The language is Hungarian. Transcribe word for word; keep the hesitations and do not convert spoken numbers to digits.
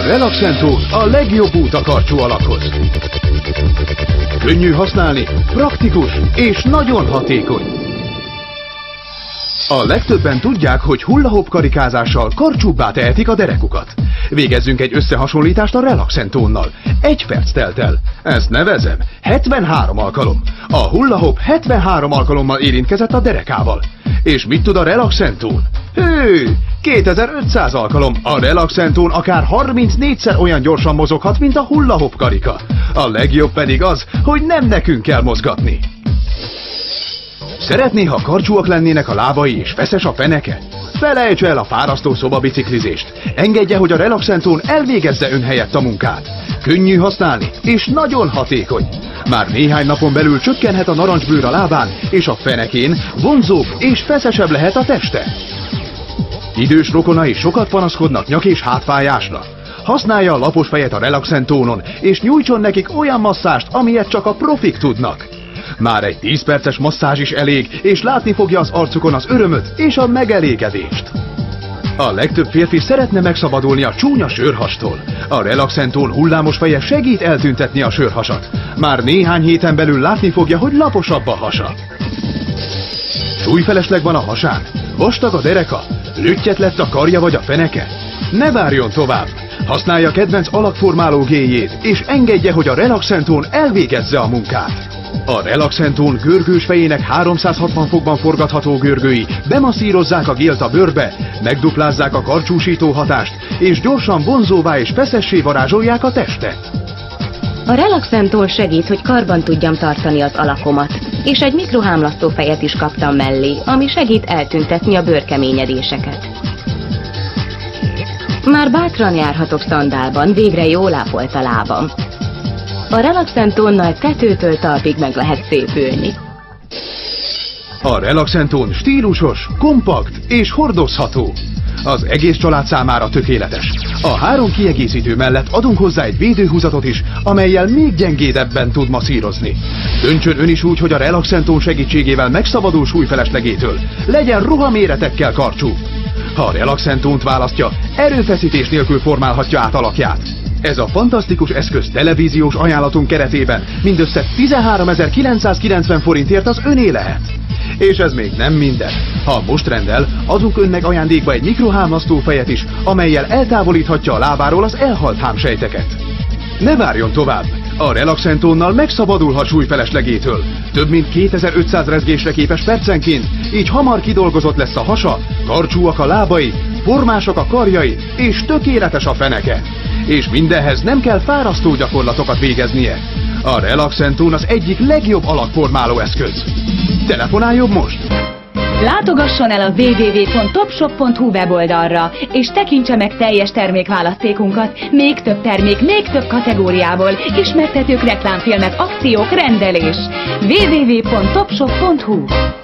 Relaxentón a legjobb út a karcsú alakhoz. Könnyű használni, praktikus és nagyon hatékony. A legtöbben tudják, hogy hullahop karikázással karcsúbbá tehetik a derekukat. Végezzünk egy összehasonlítást a Relaxentónnal. Egy perc telt el. Ezt nevezem hetvenhárom alkalom. A hullahop hetvenhárom alkalommal érintkezett a derekával. És mit tud a Relaxentón? Hű, kétezer-ötszáz alkalom. A Relaxentón akár harmincnégyszer olyan gyorsan mozoghat, mint a hullahop karika. A legjobb pedig az, hogy nem nekünk kell mozgatni. Szeretné, ha karcsúak lennének a lábai és feszes a feneke? Felejts el a fárasztó szobabiciklizést. Engedje, hogy a Relaxentón elvégezze ön helyett a munkát. Könnyű használni és nagyon hatékony. Már néhány napon belül csökkenhet a narancsbőr a lábán, és a fenekén vonzóbb és feszesebb lehet a teste. Idős rokonai sokat panaszkodnak nyak- és hátfájásra. Használja a lapos fejet a Relaxentónon, és nyújtson nekik olyan masszást, amilyet csak a profik tudnak. Már egy tíz perces masszázs is elég, és látni fogja az arcukon az örömöt és a megelégedést. A legtöbb férfi szeretne megszabadulni a csúnya sörhastól. A Relaxentón hullámos feje segít eltüntetni a sörhasat. Már néhány héten belül látni fogja, hogy laposabb a hasa. Súlyfelesleg van a hasán? Vastag a dereka? Lüttyet lett a karja vagy a feneke? Ne várjon tovább! Használja kedvenc alakformáló géljét, és engedje, hogy a Relaxentón elvégezze a munkát. A Relaxentón görgős fejének háromszázhatvan fokban forgatható görgői bemasszírozzák a gélt a bőrbe, megduplázzák a karcsúsító hatást, és gyorsan vonzóvá és feszessé varázsolják a testet. A Relaxentón segít, hogy karban tudjam tartani az alakomat, és egy mikrohámlasztó fejet is kaptam mellé, ami segít eltüntetni a bőrkeményedéseket. Már bátran járhatok szandálban, végre jól ápolt a lábam. A Relaxentónnal tetőtől talpig meg lehet szépülni. A Relaxentón stílusos, kompakt és hordozható. Az egész család számára tökéletes. A három kiegészítő mellett adunk hozzá egy védőhúzatot is, amellyel még gyengédebben tud masszírozni. Döntsön ön is úgy, hogy a Relaxentón segítségével megszabadul súlyfeleslegétől. Legyen ruhaméretekkel karcsú. Ha a Relaxentónt választja, erőfeszítés nélkül formálhatja át alakját. Ez a fantasztikus eszköz televíziós ajánlatunk keretében mindössze tizenháromezer-kilencszázkilencven forintért az öné lehet. És ez még nem minden. Ha most rendel, adunk önnek ajándékba egy mikrohámlasztó fejet is, amellyel eltávolíthatja a lábáról az elhalt hámsejteket. Ne várjon tovább! A Relaxentónnal megszabadulhat súlyfeleslegétől. Több mint kétezer-ötszáz rezgésre képes percenként, így hamar kidolgozott lesz a hasa, karcsúak a lábai, formásak a karjai, és tökéletes a feneke. És mindenhez nem kell fárasztó gyakorlatokat végeznie. A Relaxentón az egyik legjobb alakformáló eszköz. Telefonáljon most! Látogasson el a double-u double-u double-u pont topshop pont hu weboldalra, és tekintse meg teljes termékválasztékunkat, még több termék, még több kategóriából, ismertetők, reklámfilmek, akciók, rendelés. double-u double-u double-u pont topshop pont hu